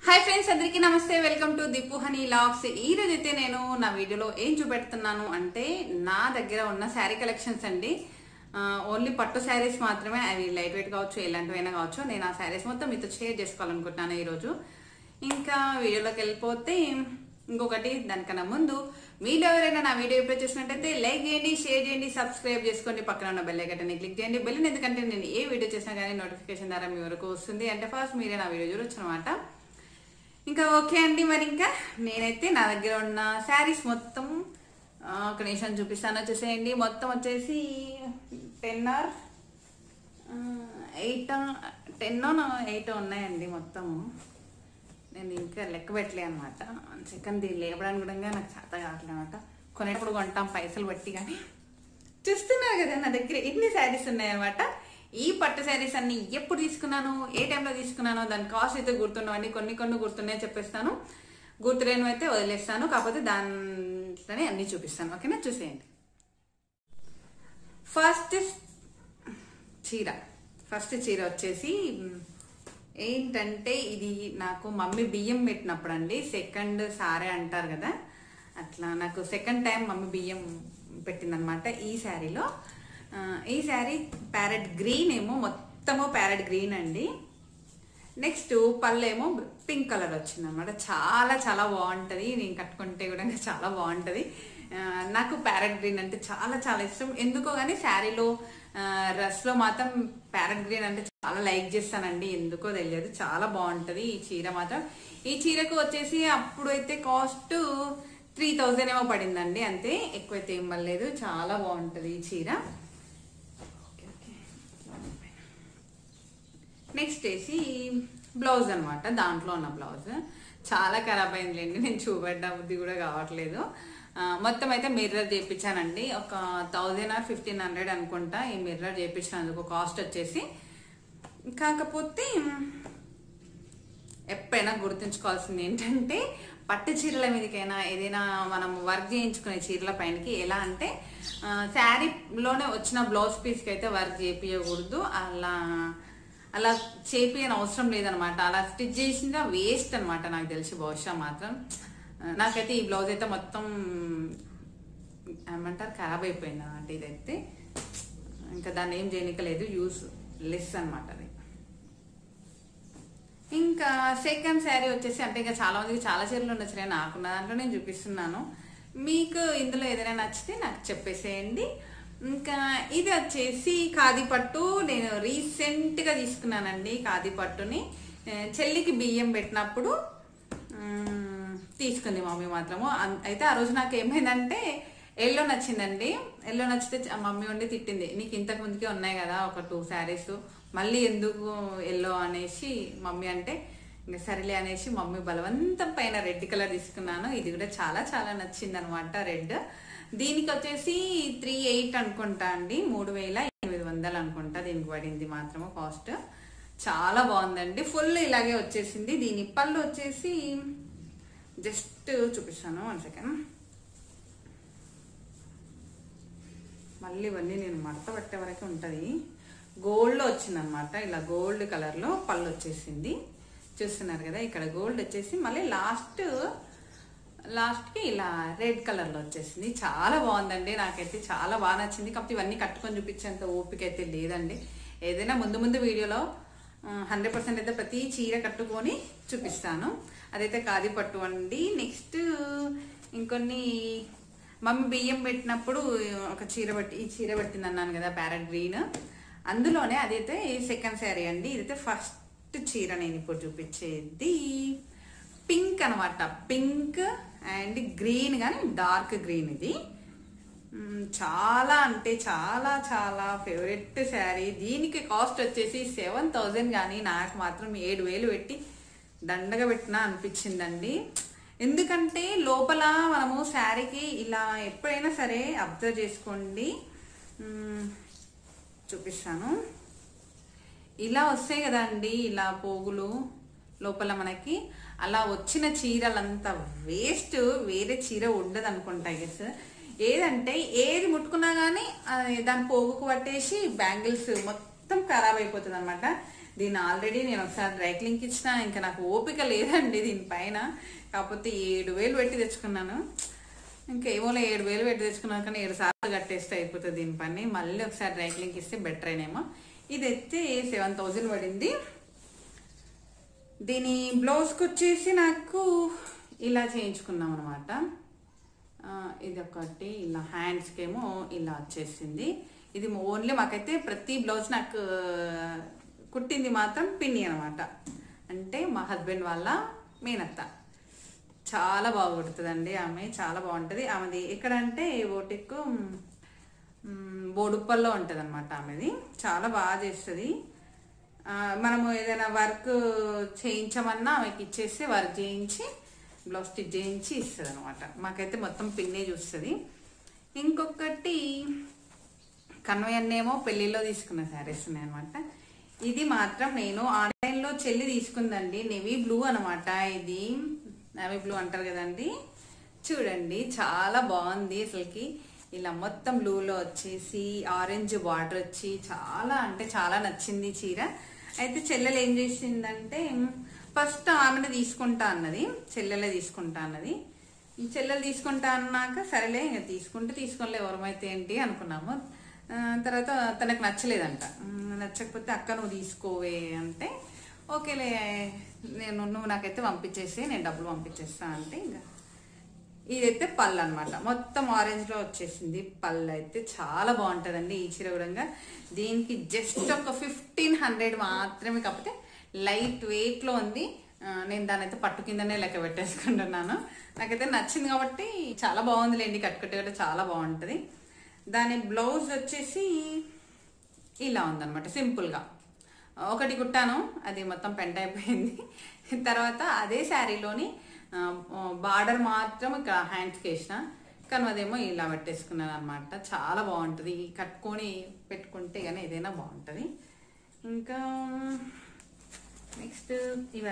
Hi friends, అందరికీ నమస్తే. Welcome to Dippu honey vlogs. ఈ రోజు అయితే నేను నా వీడియోలో ఏం చూపెడుతున్నాను అంటే నా దగ్గర ఉన్న శారీ కలెక్షన్స్ అండి. ఓన్లీ పట్టు శారీస్ మాత్రమే, అవి లైట్ వెయిట్ కావచ్చు, ఎలాంటివైనా కావచ్చు. నేను ఆ శారీస్ మొత్తం మీతో షేర్ చేసుకోవాలనుకుంటున్నాను ఈరోజు. ఇంకా వీడియోలోకి వెళ్ళిపోతే ఇంకొకటి, దానికన్నా ముందు మీరు ఎవరైనా నా వీడియో ఎప్పుడు చూసినట్టయితే లైక్ చేయండి, షేర్ చేయండి, సబ్స్క్రైబ్ చేసుకోండి, పక్కన ఉన్న బెల్ ఐకాన్ని క్లిక్ చేయండి. బెల్ ఎందుకంటే నేను ఏ వీడియో చేసినా కానీ నోటిఫికేషన్ ద్వారా మీ వరకు వస్తుంది. అంటే ఫస్ట్ మీరే నా వీడియో చూడొచ్చు అనమాట. ఇంకా ఓకే అండి, మరి ఇంకా నేనైతే నా దగ్గర ఉన్న శారీస్ మొత్తం ఒక నిమిషం చూపిస్తాను, చూసేయండి. మొత్తం వచ్చేసి 10 or 8 ఉన్నాయండి మొత్తము. నేను ఇంకా లెక్క పెట్టలే అనమాట. సెకండ్ లేపడానికి కూడా నాకు చేత కావట్లే అనమాట. కొనేటప్పుడు కొంటాం పైసలు బట్టి, కానీ చూస్తున్నారు కదా నా దగ్గర ఎన్ని శారీస్ ఉన్నాయన్నమాట. ఈ పట్టు శారీస్ అన్ని ఎప్పుడు తీసుకున్నాను, ఏ టైంలో తీసుకున్నాను, దాని కాస్ట్ అయితే గుర్తున్నవన్నీ, కొన్ని గుర్తున్నాయని చెప్పేస్తాను, గుర్తులేనివి అయితే వదిలేస్తాను. కాకపోతే దాంట్లోనే అన్ని చూపిస్తాను. ఓకేనా, చూసేయండి. ఫస్ట్ చీర వచ్చేసి ఏంటంటే, ఇది నాకు మమ్మీ బియ్యం పెట్టినప్పుడు అండి. సెకండ్ సారీ అంటారు కదా, అట్లా నాకు సెకండ్ టైం మమ్మీ బియ్యం పెట్టిందనమాట ఈ శారీలో. ఈ శారీ ప్యారెట్ గ్రీన్, ఏమో మొత్తము ప్యారెట్ గ్రీన్ అండి. నెక్స్ట్ పళ్ళేమో పింక్ కలర్ వచ్చింది అనమాట. చాలా చాలా బాగుంటుంది, నేను కట్టుకుంటే కూడా చాలా బాగుంటుంది. నాకు ప్యారెట్ గ్రీన్ అంటే చాలా చాలా ఇష్టం. ఎందుకో కానీ శారీలో డ్రెస్లో మాత్రం ప్యారెట్ గ్రీన్ అంటే చాలా లైక్ చేస్తానండి, ఎందుకో తెలియదు. చాలా బాగుంటుంది ఈ చీర మాత్రం. ఈ చీరకు వచ్చేసి అప్పుడు అయితే కాస్ట్ 3000 ఏమో పడిందండి, అంతే, ఎక్కువైతే ఏం పడలేదు. చాలా బాగుంటుంది ఈ చీర. నెక్స్ట్ వేసి బ్లౌజ్ అనమాట. దాంట్లో ఉన్న బ్లౌజ్ చాలా ఖరాబ్ అయిందిలేండి, నేను చూపెట్ట బుద్ధి కూడా కావట్లేదు. మొత్తం అయితే మిర్రర్ చేయించానండి. ఒక 1000 or 1500 అనుకుంటా ఈ మిర్రర్ చేయించినందుకు కాస్ట్ వచ్చేసి. కాకపోతే ఎప్పుడైనా గుర్తుంచుకోవాల్సింది ఏంటంటే, పట్టు చీరల మీదకైనా ఏదైనా మనం వర్క్ చేయించుకునే చీరల పైనకి ఎలా అంటే, శారీలోనే వచ్చిన బ్లౌజ్ పీస్కి అయితే వర్క్ చేయించకూడదు. అలా చేపియని అవసరం లేదనమాట. అలా స్టిచ్ చేసిందా వేస్ట్ అనమాట, నాకు తెలిసి. బహుశా మాత్రం నాకైతే ఈ బ్లౌజ్ అయితే మొత్తం ఏమంటారు, ఖరాబ్ అయిపోయింది అన్నమాట. ఇదైతే ఇంకా దాన్ని ఏం చేయనికలేదు, యూస్ లెస్ అనమాట అది. ఇంకా సెకండ్ శారీ వచ్చేసి, అంటే ఇంకా చాలా మందికి చాలా చీరలు ఉండొచ్చు, నాకున్న దాంట్లో నేను చూపిస్తున్నాను. మీకు ఇందులో ఏదైనా నచ్చితే నాకు చెప్పేసేయండి. ఇంకా ఇది వచ్చేసి ఖాదీ పట్టు. నేను రీసెంట్గా తీసుకున్నానండి ఖాదీ పట్టుని. చెల్లికి బియ్యం పెట్టినప్పుడు తీసుకుంది మమ్మీ మాత్రము. అయితే ఆ రోజు నాకు ఏమైందంటే, ఎల్లో నచ్చిందండి. ఎల్లో నచ్చితే మమ్మీ ఉండి తిట్టింది, నీకు ఇంతకు ముందుకే ఉన్నాయి కదా ఒక 2 శారీస్, మళ్ళీ ఎందుకు ఎల్లో అనేసి మమ్మీ అంటే, ఇంకా సరేలే అనేసి మమ్మీ బలవంతం పైన రెడ్ కలర్ తీసుకున్నాను. ఇది కూడా చాలా చాలా నచ్చింది అనమాట, రెడ్. దీనికి వచ్చేసి 3800 అనుకుంటా అండి, 3800 అనుకుంటా దీనికి పడింది మాత్రము కాస్ట్. చాలా బాగుందండి, ఫుల్ ఇలాగే వచ్చేసింది. దీని పళ్ళు వచ్చేసి జస్ట్ చూపిస్తాను, 1 సెకండ్. మళ్ళీ ఇవన్నీ నేను మడత పెట్టే వరకు ఉంటుంది. గోల్డ్లో వచ్చింది అనమాట, ఇలా గోల్డ్ కలర్లో పళ్ళు వచ్చేసింది. చూస్తున్నారు కదా, ఇక్కడ గోల్డ్ వచ్చేసి మళ్ళీ లాస్ట్కి ఇలా రెడ్ కలర్లో వచ్చేసింది. చాలా బాగుందండి, నాకైతే చాలా బాగా నచ్చింది. కాకపోతే ఇవన్నీ కట్టుకొని చూపించేంత ఓపిక అయితే లేదండి. ఏదైనా ముందు వీడియోలో 100% అయితే ప్రతి చీర కట్టుకొని చూపిస్తాను. అదైతే ఖాదీ పట్టు అండి. నెక్స్ట్ ఇంకొన్ని మమ్మీ బియ్యం పెట్టినప్పుడు ఒక ఈ చీర పెట్టింది అన్నాను కదా, ప్యారెట్ గ్రీన్. అందులోనే అదైతే సెకండ్ శారీ అండి. ఇదైతే ఫస్ట్ చీర నేను ఇప్పుడు చూపించేది పింక్ అనమాట. పింక్ అండ్ గ్రీన్, కానీ డార్క్ గ్రీన్. ఇది చాలా అంటే చాలా చాలా ఫేవరెట్ శారీ. దీనికి కాస్ట్ వచ్చేసి 7000, కానీ నాకు మాత్రం 7000 పెట్టి దండగా పెట్టినా అనిపించిందండి. ఎందుకంటే లోపల మనము శారీకి ఇలా ఎప్పుడైనా సరే అబ్జర్వ్ చేసుకోండి, చూపిస్తాను. ఇలా వస్తాయి కదా అండి, ఇలా పోగులు లోపల మనకి. అలా వచ్చిన చీరలంతా వేస్ట్, వేరే చీర ఉండదు అనుకుంటా గెస్. ఏదంటే ఏది ముట్టుకున్నా కానీ దాని పోగుకు పట్టేసి బ్యాంగిల్స్ మొత్తం ఖరాబ్ అయిపోతుంది అనమాట. దీన్ని ఆల్రెడీ నేను ఒకసారి డ్రై క్లీన్కి ఇచ్చిన, ఇంకా నాకు ఓపిక లేదండి దీనిపైన. కాకపోతే 7,000 పెట్టి తెచ్చుకున్నాను. ఇంకేమో 7,000 పెట్టి తెచ్చుకున్నాను, కానీ 7 సార్లు కట్టేస్తే అయిపోతుంది దీని పని. మళ్ళీ ఒకసారి డ్రై క్లీన్కి ఇస్తే బెటర్ అయినేమో. ఇదైతే 7,000 పడింది. దీని బ్లౌజ్కి వచ్చేసి నాకు ఇలా చేయించుకున్నాం అనమాట. ఇది ఒకటి ఇలా హ్యాండ్స్కి ఏమో ఇలా వచ్చేసింది. ఇది ఓన్లీ మాకైతే ప్రతి బ్లౌజ్ నాకు కుట్టింది మాత్రం పిన్ని అనమాట. అంటే మా హస్బెండ్ వాళ్ళ మేనత్త. చాలా బాగా కుడుతుందండి ఆమె, చాలా బాగుంటుంది ఆమెది. ఎక్కడంటే బోటిక్ బోడుప్పల్లో ఉంటుంది అనమాట ఆమెది. చాలా బాగా చేస్తుంది. మనము ఏదైనా వర్క్ చేయించమన్నా ఆమెకి ఇచ్చేసి వర్క్ చేయించి బ్లౌజ్ స్టిచ్ చేయించి ఇస్తుంది అనమాట. మాకైతే మొత్తం పిన్నే చూస్తుంది. ఇంకొకటి కన్వే అన్నేమో పెళ్లిలో తీసుకున్న శారీస్ ఉన్నాయి అనమాట. ఇది మాత్రం నేను ఆన్లైన్లో చెల్లి తీసుకుందండి. నేవీ బ్లూ అనమాట. ఇది నేవీ బ్లూ అంటారు కదండి, చూడండి చాలా బాగుంది అసలుకి. ఇలా మొత్తం బ్లూలో వచ్చేసి ఆరెంజ్ బార్డర్ వచ్చి చాలా అంటే చాలా నచ్చింది చీర. అయితే చెల్లెలు ఏం చేసిందంటే ఫస్ట్ ఆమెను తీసుకుంటా అన్నది, చెల్లెలే తీసుకుంటా అన్నది. చెల్లెలు తీసుకుంటా అన్నాక సరేలే ఇంకా తీసుకుంటే తీసుకోలే ఎవరమైతే ఏంటి అనుకున్నాము. తర్వాత తనకు నచ్చలేదంట. నచ్చకపోతే అక్క నువ్వు తీసుకోవే అంటే ఓకేలే నువ్వు నాకైతే పంపించేసి నేను డబ్బులు పంపించేస్తా అంటే ఇంకా ఇదైతే పళ్ళు అనమాట. మొత్తం ఆరెంజ్లో వచ్చేసింది. పళ్ళు అయితే చాలా బాగుంటుందండి ఈ చీర కూడా. దీనికి జస్ట్ ఒక 1,500 మాత్రమే, కాకపోతే లైట్ వెయిట్లో ఉంది. నేను దాని అయితే పట్టు కిందనే లెక్క పెట్టేసుకుంటున్నాను. నాకైతే నచ్చింది కాబట్టి చాలా బాగుందిలేండి. కట్టుకట్టుగా చాలా బాగుంటుంది. దాని బ్లౌజ్ వచ్చేసి ఇలా ఉందన్నమాట. సింపుల్గా ఒకటి కుట్టాను, అది మొత్తం పెంట అయిపోయింది. తర్వాత అదే శారీలోని బార్డర్ మాత్రం ఇక్కడ హ్యాండ్స్కి వేసిన, కానీ అదేమో ఇలా పెట్టేసుకున్నాను అనమాట. చాలా బాగుంటుంది కట్టుకొని పెట్టుకుంటే కానీ ఏదైనా బాగుంటుంది. ఇంకా నెక్స్ట్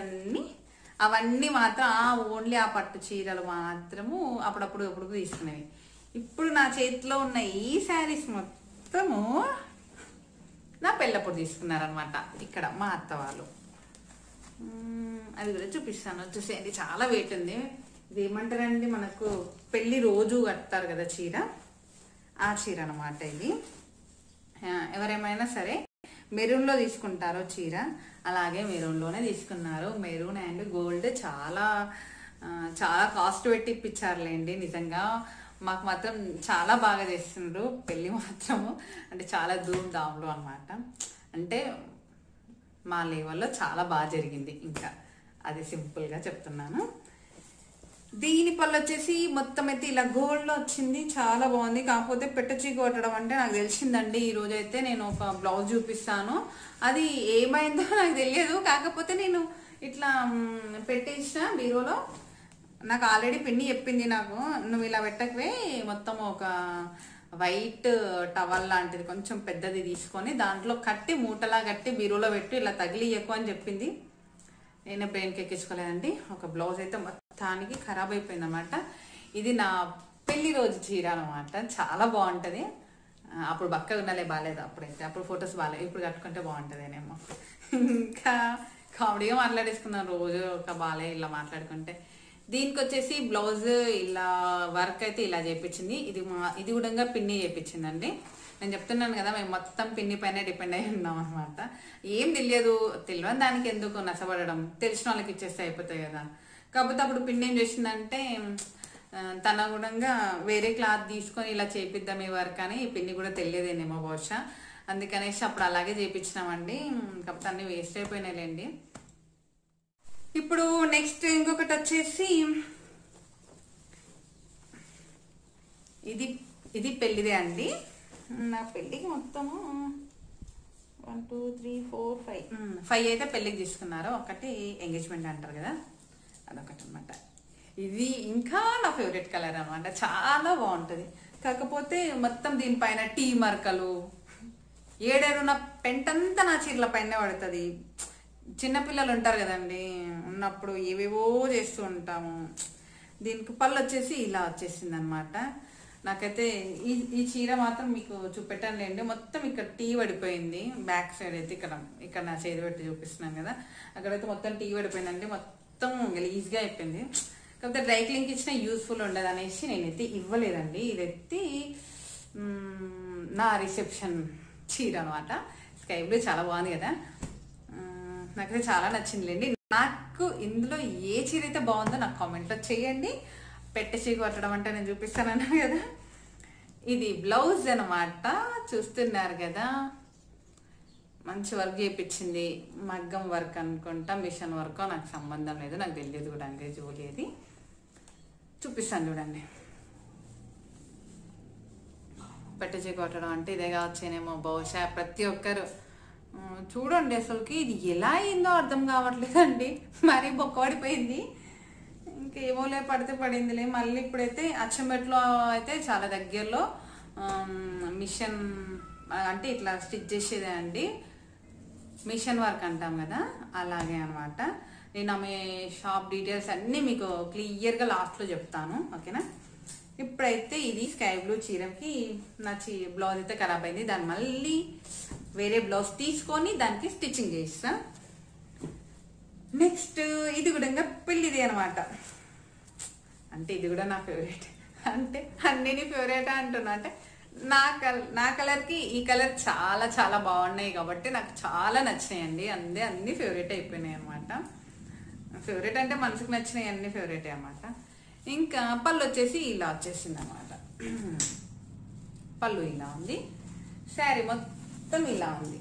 అవన్నీ మాత్రం ఓన్లీ ఆ పట్టు చీరలు మాత్రము అప్పుడప్పుడు తీసుకునేవి. ఇప్పుడు నా చేతిలో ఉన్న ఈ శారీస్ మొత్తము నా పెళ్ళప్పుడు తీసుకున్నారనమాట ఇక్కడ మా అత్త వాళ్ళు. అది కూడా చూపిస్తాను, చూసేయండి. చాలా వెయిట్ ఉంది. ఇది ఏమంటారండి, మనకు పెళ్ళి రోజు కడతారు కదా చీర, ఆ చీర అనమాట ఇది. ఎవరేమైనా సరే మెరూన్లో తీసుకుంటారో చీర, అలాగే మెరూన్లోనే తీసుకున్నారు. మెరూన్ అండ్ గోల్డ్ చాలా చాలా కాస్ట్ పెట్టి ఇప్పించారులేండి. నిజంగా మాకు మాత్రం చాలా బాగా చేస్తున్నారు పెళ్ళి మాత్రము. అంటే చాలా ధూమ్ ధామ్లో అనమాట. అంటే మా లెవెల్లో చాలా బాగా జరిగింది. ఇంకా అది సింపుల్గా చెప్తున్నాను. దీని పళ్ళు వచ్చేసి మొత్తం అయితే ఇలా గోల్డ్లో వచ్చింది. చాలా బాగుంది. కాకపోతే పెట్టచీ కొట్టడం అంటే నాకు తెలిసిందండి. ఈరోజు అయితే నేను ఒక బ్లౌజ్ చూపిస్తాను, అది ఏమైందో నాకు తెలియదు. కాకపోతే నేను ఇట్లా పెట్టేసిన బీరోలో. నాకు ఆల్రెడీ పిన్ని చెప్పింది, నాకు నువ్వు ఇలా పెట్టకపోయి మొత్తం ఒక వైట్ టవల్ లాంటిది కొంచెం పెద్దది తీసుకొని దాంట్లో కట్టి మూటలా కట్టి బీరోలో పెట్టి ఇలా తగిలియకు అని చెప్పింది. నేను బ్రెయిన్కి ఎక్కించుకోలేదండి. ఒక బ్లౌజ్ అయితే మొత్తానికి ఖరాబ్ అయిపోయింది అనమాట. ఇది నా పెళ్లి రోజు చీర అనమాట. చాలా బాగుంటుంది. అప్పుడు బక్కగా ఉన్నలే, బాగాలేదు అప్పుడైతే. అప్పుడు ఫొటోస్ బాగాలేదు, ఇప్పుడు కట్టుకుంటే బాగుంటుందేనేమో. ఇంకా కామెడీగా మాట్లాడేసుకున్నాను రోజు ఒక బాలే ఇలా మాట్లాడుకుంటే. దీనికి వచ్చేసి బ్లౌజ్ ఇలా వర్క్ అయితే ఇలా చేయించింది. ఇది కూడా పిన్ని చేయించిందండి. నేను చెప్తున్నాను కదా, మేము మొత్తం పిన్ని పైన డిపెండ్ అయి ఉన్నాం అనమాట. ఏం తెలియని దానికి ఎందుకు నష్టపడడం, తెలిసిన వాళ్ళకి ఇచ్చేస్తే అయిపోతాయి కదా. కాకపోతే అప్పుడు పిన్ని ఏం చేసిందంటే తన కూడా వేరే క్లాత్ తీసుకొని ఇలా చేపిద్దాం ఈ వర్క్ అని. పిన్ని కూడా తెలియదేనేమో బహుశా, అందుకనేసి అప్పుడు అలాగే చేయించినామండి. కాకపోతే అన్ని వేస్ట్ అయిపోయినాయిలేండి. ఇప్పుడు నెక్స్ట్ ఇంకొకటి వచ్చేసి ఇది పెళ్ళిదే అండి. నా పెళ్ళికి మొత్తము 1 2 3 4 5 అయితే పెళ్ళికి తీసుకున్నారు. ఒకటి ఎంగేజ్మెంట్ అంటారు కదా, అదొకటి అనమాట. ఇది ఇంకా నా ఫేవరెట్ కలర్ అనమాట. చాలా బాగుంటుంది. కాకపోతే మొత్తం దీనిపైన టీ మరకలు ఏడేరు నా పెంటంతా నా చీరల పైన పడుతుంది. చిన్నపిల్లలు ఉంటారు కదండి, ఉన్నప్పుడు ఏవేవో చేస్తూ ఉంటాము. దీనికి పళ్ళు వచ్చేసి ఇలా వచ్చేసింది అనమాట. నాకైతే ఈ చీర మాత్రం మీకు చూపెట్టానులేండి. మొత్తం ఇక్కడ టీ పడిపోయింది. బ్యాక్ సైడ్ అయితే ఇక్కడ నా చేతి పెట్టి చూపిస్తున్నాను కదా, అక్కడైతే మొత్తం టీ పడిపోయిందండి. మొత్తం గలీజ్గా అయిపోయింది. కాకపోతే డ్రై క్లీన్కి ఇచ్చిన యూస్ఫుల్ ఉండదు అనేసి నేనైతే ఇవ్వలేదండి. ఇదైతే నా రిసెప్షన్ చీర అనమాట. స్కై బ్లూ చాలా బాగుంది కదా, నాకైతే చాలా నచ్చిందిలేండి. నాకు ఇందులో ఏ చీర అయితే బాగుందో నాకు కామెంట్లో చేయండి. పెట్టేసి కొట్టడం అంటే నేను చూపిస్తానన్నా కదా. ఇది బ్లౌజ్ అనమాట, చూస్తున్నారు కదా. మంచి వర్క్ చేయించింది, మగ్గం వర్క్ అనుకుంటా, మిషన్ వర్క్, నాకు సంబంధం లేదు, నాకు తెలియదు కూడా అంతే. జోలిది చూపిస్తాను చూడండి. పెట్టేసి కొట్టడం అంటే ఇదే కావచ్చేనేమో బహుశా. ప్రతి ఒక్కరు చూడండి, అసలుకి ఇది ఎలా అయిందో అర్థం కావట్లేదండి. మరీ బొక్కపడిపోయింది. ఇంకేమోలే, పడితే పడిందిలే. మళ్ళీ ఇప్పుడైతే అచ్చంబెట్లో అయితే చాలా దగ్గరలో మిషన్ అంటే ఇట్లా స్టిచ్ చేసేదే అండి, మిషన్ వర్క్ అంటాం కదా, అలాగే అనమాట. నేను ఆమె షాప్ డీటెయిల్స్ అన్నీ మీకు క్లియర్గా లాస్ట్లో చెప్తాను, ఓకేనా. ఇప్పుడైతే ఇది స్కై బ్లూ చీరకి నా బ్లౌజ్ అయితే ఖరాబ్ అయింది. దాన్ని మళ్ళీ వేరే బ్లౌజ్ తీసుకొని దానికి స్టిచ్చింగ్ చేస్తా. నెక్స్ట్ ఇది కూడా పెళ్ళిది అనమాట. అంటే ఇది కూడా నా ఫేవరెట్, అంటే అన్నీ ఫేవరెట్ అంటున్నా. అంటే నా కలర్కి ఈ కలర్ చాలా చాలా బాగున్నాయి కాబట్టి నాకు చాలా నచ్చినాయండి. అన్ని ఫేవరెట్ అయిపోయినాయి అనమాట. ఫేవరెట్ అంటే మనసుకు నచ్చినాయి, అన్ని ఫేవరెట్ అనమాట. ఇంకా పళ్ళు వచ్చేసి ఇలా వచ్చేసింది అనమాట. పళ్ళు ఇలా ఉంది, శారీ మొత్తం ఇలా ఉంది,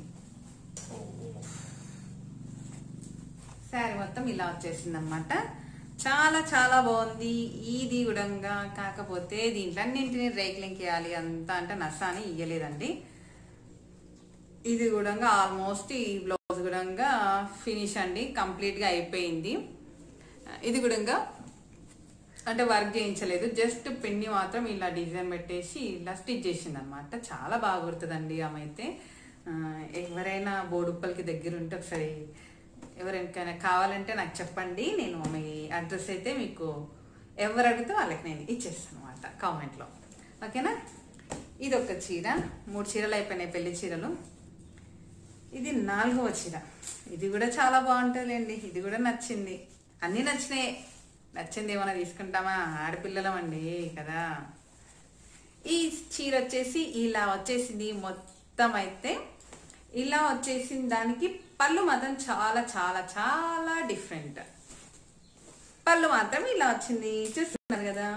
శారీ మొత్తం ఇలా వచ్చేసింది అనమాట. చాలా చాలా బాగుంది. ఇది గుడంగా కాకపోతే దీంట్లో అన్నింటినీ రేక్లింగ్ వేయాలి అంతా అంటే నసాని ఇయ్యలేదండి. ఇది గుడంగా ఆల్మోస్ట్ ఈ బ్లౌజ్ గుడంగా ఫినిష్ అండి, కంప్లీట్గా అయిపోయింది. ఇది గుడంగా అంటే వర్క్ చేయించలేదు, జస్ట్ పిన్ని మాత్రం ఇలా డిజైన్ పెట్టేసి ఇలా స్టిచ్ చేసింది అనమాట. చాలా బాగా కుడుతుందండి ఆమె అయితే. ఎవరైనా బోడుప్పలకి దగ్గర ఉంటే ఒకసారి ఎవరికైనా కావాలంటే నాకు చెప్పండి. నేను ఆమె అడ్రస్ అయితే మీకు ఎవరు అడిగితే వాళ్ళకి నేను ఇచ్చేస్తాను అనమాట కామెంట్లో, ఓకేనా. ఇది ఒక చీర, 3 చీరలు అయిపోయినాయి పెళ్లి చీరలు. ఇది 4వ చీర. ఇది కూడా చాలా బాగుంటుందిలేండి, ఇది కూడా నచ్చింది. అన్నీ నచ్చినాయి, నచ్చింది ఏమైనా తీసుకుంటామా, ఆడపిల్లలం అండి కదా. ఈ చీర వచ్చేసి ఇలా వచ్చేసింది మొత్తం. అయితే ఇలా వచ్చేసిన దానికి పళ్ళు మాత్రం చాలా చాలా చాలా డిఫరెంట్. పళ్ళు మాత్రం ఇలా వచ్చింది, చూస్తున్నారు కదా,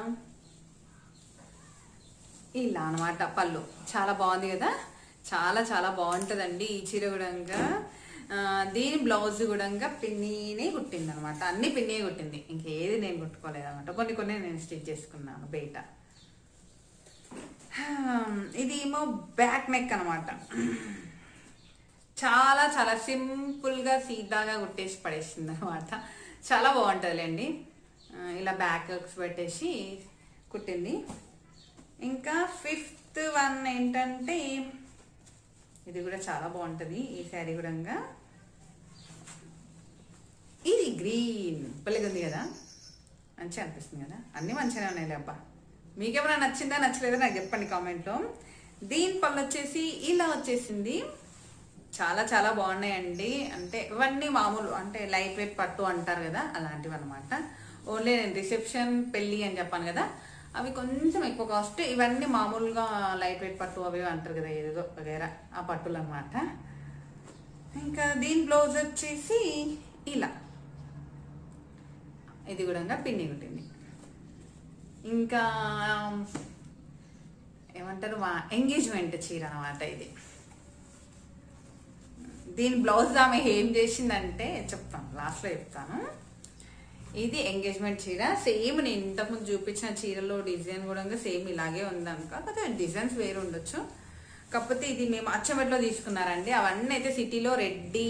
ఇలా అనమాట. పళ్ళు చాలా బాగుంది కదా, చాలా చాలా బాగుంటుందండి ఈ చీర కూడా. దీని బ్లౌజ్ కూడా పిన్నీనే కుట్టింది అనమాట, అన్ని పిన్నే కుట్టింది, ఇంకేది నేను కుట్టుకోలేదు అనమాట. కొన్ని నేను స్టిచ్ చేసుకున్నాను బయట. ఇది ఏమో బ్యాక్ నెక్ అనమాట. చాలా చాలా సింపుల్గా సీదాగా కుట్టేసి పడేసింది అనమాట. చాలా బాగుంటుందిలేండి. ఇలా బ్యాక్ పెట్టేసి కుట్టింది. ఇంకా 5th వన్ ఏంటంటే ఇది కూడా చాలా బాగుంటుంది ఈ శారీ కూడా. ఇది గ్రీన్ పల్లెగా ఉంది కదా, మంచిగా అనిపిస్తుంది కదా. అన్నీ మంచిగానే ఉన్నాయి అబ్బా. మీకేమైనా నచ్చిందా నచ్చలేదా నాకు చెప్పండి కామెంట్లో. దీని పళ్ళు వచ్చేసి ఇలా వచ్చేసింది. చాలా చాలా బాగున్నాయండి. అంటే ఇవన్నీ మామూలు అంటే లైట్ వెయిట్ పట్టు అంటారు కదా, అలాంటివి అనమాట. ఓన్లీ నేను రిసెప్షన్ పెళ్ళి అని చెప్పాను కదా, అవి కొంచెం ఎక్కువ కాస్ట్. ఇవన్నీ మామూలుగా లైట్ వెయిట్ పట్టు అవి అంటారు కదా, ఏదో వగేరా ఆ పట్టులు అనమాట. ఇంకా దీని బ్లౌజ్ వచ్చేసి ఇలా, ఇది కూడా పిన్ని కుట్టింది. ఇంకా ఏమంటారు, మా ఎంగేజ్మెంట్ చీర అనమాట ఇది. దీని బ్లౌజ్ ఆమె ఏం చేసిందంటే చెప్తాను, లాస్ట్లో చెప్తాను. ఇది ఎంగేజ్మెంట్ చీర, సేమ్ నేను ఇంతకుముందు చూపించిన చీరలో డిజైన్ కూడా సేమ్ ఇలాగే ఉందనుకో, కాకపోతే డిజైన్స్ వేరు ఉండొచ్చు. కాకపోతే ఇది మేము అచ్చంబెట్లో తీసుకున్నారండి. అవన్నీ అయితే సిటీలో రెడ్డి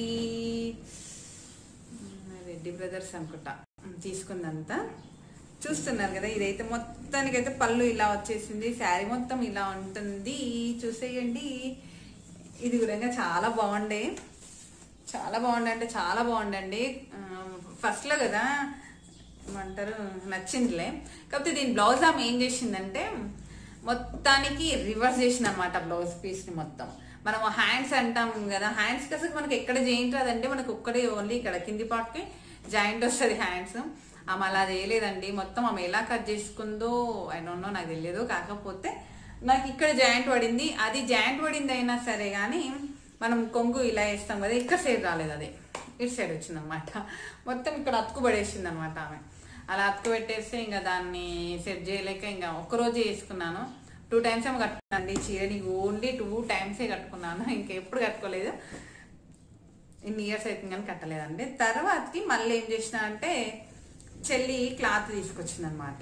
బ్రదర్స్ అనుకుంటా తీసుకుందంతా. చూస్తున్నారు కదా, ఇదైతే మొత్తానికైతే పళ్ళు ఇలా వచ్చేసింది, శారీ మొత్తం ఇలా ఉంటుంది, చూసేయండి. ఇది కూడా చాలా బాగుండే, చాలా బాగుండే అంటే చాలా బాగుండండి. ఫస్ట్లో కదా ఏమంటారు నచ్చిందిలే. కాకపోతే దీని బ్లౌజ్ ఆమె ఏం చేసిందంటే మొత్తానికి రివర్స్ చేసిన అనమాట బ్లౌజ్ పీస్ని మొత్తం. మనం హ్యాండ్స్ అంటాం కదా, హ్యాండ్స్కి అసలు మనకి ఎక్కడ జాయింట్ రాదంటే మనకు ఒక్కడే ఓన్లీ ఇక్కడ కింది పార్ట్కి జాయింట్ వస్తుంది హ్యాండ్స్. ఆమె అలా చేయలేదండి, మొత్తం ఆమె ఎలా కట్ చేసుకుందో ఐ డోంట్ నో, నాకు తెలియదు. కాకపోతే నాకు ఇక్కడ జాయింట్ పడింది. అది జాయింట్ పడింది అయినా సరే కానీ మనం కొంగు ఇలా వేస్తాం కదా, ఇక్కడ సైడ్ రాలేదు, అదే ఇటు సైడ్ వచ్చింది అనమాట. మొత్తం ఇక్కడ అతుకు పడేసింది అనమాట ఆమె. అలా అతుకు పెట్టేస్తే ఇంకా దాన్ని సెట్ చేయలేక ఇంకా ఒక్కరోజు వేసుకున్నాను. 2 times ఏమో కట్టుకున్నాను ఈ చీరని, ఓన్లీ 2 times కట్టుకున్నాను, ఇంకెప్పుడు కట్టుకోలేదు. ఇన్ని ఇయర్స్ అవుతుంది కానీ కట్టలేదండి. తర్వాతకి మళ్ళీ ఏం చేసిన అంటే చెల్లి క్లాత్ తీసుకొచ్చింది అనమాట.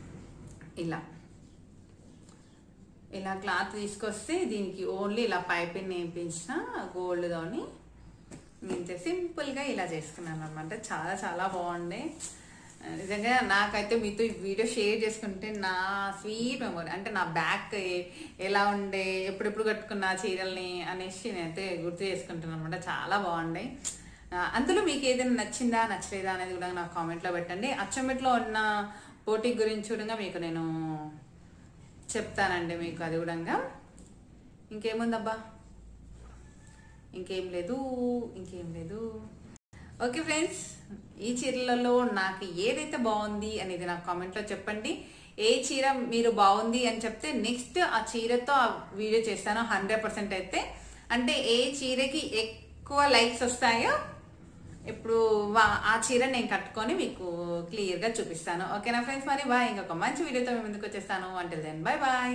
ఇలా క్లాత్ తీసుకొస్తే దీనికి ఓన్లీ ఇలా పైపింగ్ వేయించిన గోల్డ్తోని ఇంతే సింపుల్గా ఇలా చేసుకున్నాను అనమాట. చాలా చాలా బాగుండే నిజంగా. నాకైతే మీతో ఈ వీడియో షేర్ చేసుకుంటే నా స్వీట్ మెమొరీ, అంటే నా బ్యాక్ ఎలా ఉండే, ఎప్పుడెప్పుడు కట్టుకున్న చీరల్ని అనేసి నేనైతే గుర్తు చేసుకుంటున్నాను అనమాట. చాలా బాగుండే. అందులో మీకు ఏదైనా నచ్చిందా నచ్చలేదా అనేది కూడా నాకు కామెంట్లో పెట్టండి. అచ్చంబెట్లో ఉన్న పోటీ గురించి కూడా మీకు నేను చెప్తానండి మీకు. అది కూడా ఇంకేముందబ్బా, ఇంకేం లేదు. ఓకే ఫ్రెండ్స్, ఈ చీరలలో నాకు ఏదైతే బాగుంది అనేది నాకు కామెంట్లో చెప్పండి. ఏ చీర మీరు బాగుంది అని చెప్తే నెక్స్ట్ ఆ చీరతో ఆ వీడియో చేస్తాను 100% అయితే. అంటే ఏ చీరకి ఎక్కువ లైక్స్ వస్తాయో ఇప్పుడు ఆ చీర నేను కట్టుకొని మీకు క్లియర్గా చూపిస్తాను. ఓకేనా ఫ్రెండ్స్, మరి బాయ్. ఇంకొక మంచి వీడియోతో మేము ముందుకు వచ్చేస్తాను. Until then bye bye.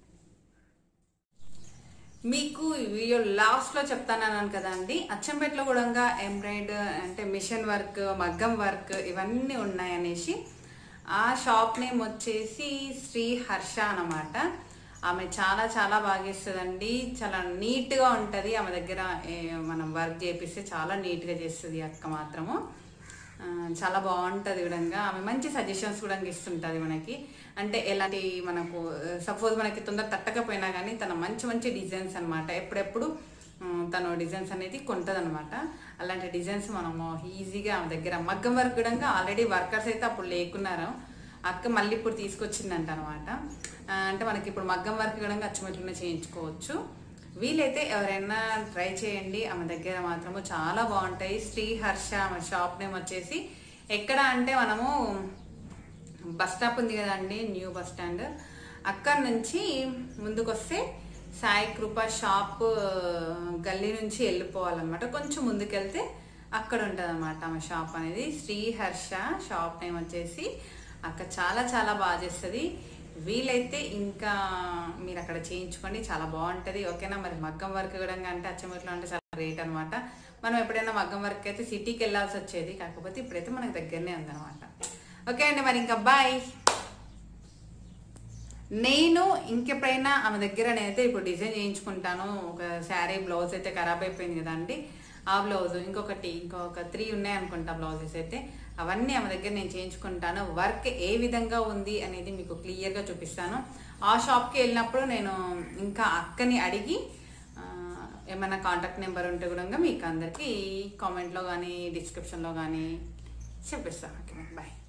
మీకు ఈ వీడియో లాస్ట్లో చెప్తానన్నాను కదా అండి, అచ్చంపేటలో కూడా ఎంబ్రాయిడ్ అంటే మిషన్ వర్క్, మగ్గం వర్క్ ఇవన్నీ ఉన్నాయనేసి. ఆ షాప్ నేమ్ వచ్చేసి శ్రీ హర్ష అన్నమాట. ఆమె చాలా చాలా బాగా చేస్తుందండి, చాలా నీట్గా ఉంటుంది. ఆమె దగ్గర మనం వర్క్ చేపిస్తే చాలా నీట్గా చేస్తుంది అక్క మాత్రము. చాలా బాగుంటుంది విధంగా. ఆమె మంచి సజెషన్స్ కూడా ఇస్తుంటుంది మనకి. అంటే ఎలాంటి మనకు సపోజ్ మనకి తొందర తట్టకపోయినా కానీ తన మంచి మంచి డిజైన్స్ అనమాట. ఎప్పుడెప్పుడు తను డిజైన్స్ అనేది కొంటుంది అనమాట. అలాంటి డిజైన్స్ మనము ఈజీగా ఆమె దగ్గర మగ్గం వర్క్ కూడా ఆల్రెడీ వర్కర్స్ అయితే అప్పుడు లేకున్నారు, అక్క మళ్ళీ ఇప్పుడు తీసుకొచ్చిందంట అనమాట. అంటే మనకి ఇప్పుడు మగ్గం వర్క్ కూడా అచ్చమెట్లనే చేయించుకోవచ్చు. వీలైతే ఎవరైనా ట్రై చేయండి, ఆమె దగ్గర మాత్రము చాలా బాగుంటాయి. శ్రీ హర్ష ఆమె షాప్ నేమ్ వచ్చేసి. ఎక్కడ అంటే మనము బస్ స్టాప్ ఉంది కదండి, న్యూ బస్ స్టాండ్, అక్కడి నుంచి ముందుకు వస్తే సాయి కృప షాప్ గల్లీ నుంచి వెళ్ళిపోవాలన్నమాట. కొంచెం ముందుకెళ్తే అక్కడ ఉంటుంది అనమాట ఆమె షాప్ అనేది. శ్రీ హర్ష షాప్ నేమ్ వచ్చేసి. అక్క చాలా చాలా బాగా చేస్తుంది. వీలైతే ఇంకా మీరు అక్కడ చేయించుకోండి, చాలా బాగుంటుంది. ఓకేనా, మరి మగ్గం వర్క్ కూడా అంటే అచ్చంపేటలో అంటే చాలా రేట్ అనమాట. మనం ఎప్పుడైనా మగ్గం వర్క్ అయితే సిటీకి వెళ్ళాల్సి వచ్చేది, కాకపోతే ఇప్పుడైతే మనకు దగ్గరనే ఉందన్నమాట. ఓకే అండి, మరి ఇంకా బాయ్. నేను ఇంకెప్పుడైనా ఆమె దగ్గర నేనైతే ఇప్పుడు డిజైన్ చేయించుకుంటాను. ఒక శారీ బ్లౌజ్ అయితే ఖరాబ్ అయిపోయింది కదా అండి, ఆ బ్లౌజ్ ఇంకొక 3 ఉన్నాయనుకుంటా బ్లౌజెస్ అయితే. అవన్నీ ఆమె దగ్గర నేను చేయించుకుంటాను. వర్క్ ఏ విధంగా ఉంది అనేది మీకు క్లియర్గా చూపిస్తాను. ఆ షాప్కి వెళ్ళినప్పుడు నేను ఇంకా అక్కని అడిగి ఏమైనా కాంటాక్ట్ నెంబర్ ఉంటే కూడా మీకు అందరికీ కామెంట్లో కానీ డిస్క్రిప్షన్లో కానీ చెప్పిస్తాను. Okay bye.